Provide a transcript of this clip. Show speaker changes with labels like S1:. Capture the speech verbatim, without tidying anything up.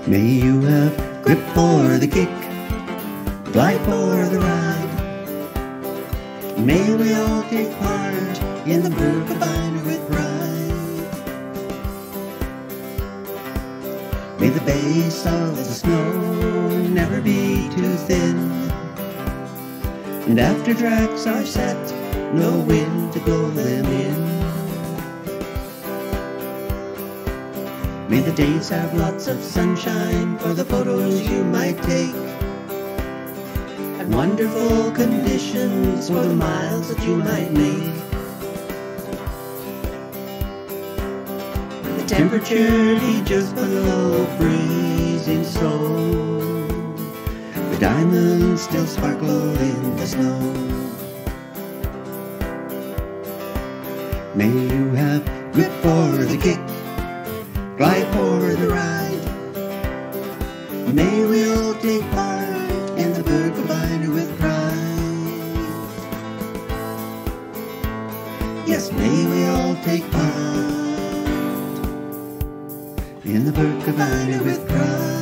S1: May you have grip for the kick, glide for the ride. May we all take part in the Birkie with pride. May the base of the snow never be too thin, and after tracks are set, no wind to blow them in. May the days have lots of sunshine for the photos you might take, and wonderful conditions for the miles that you might make. The temperature be just below freezing, so the diamonds still sparkle in the snow. May you have grip for the kick, glide for the ride. May we all take part in the Birkie with pride. Yes, may we all take part in the Birkie with pride.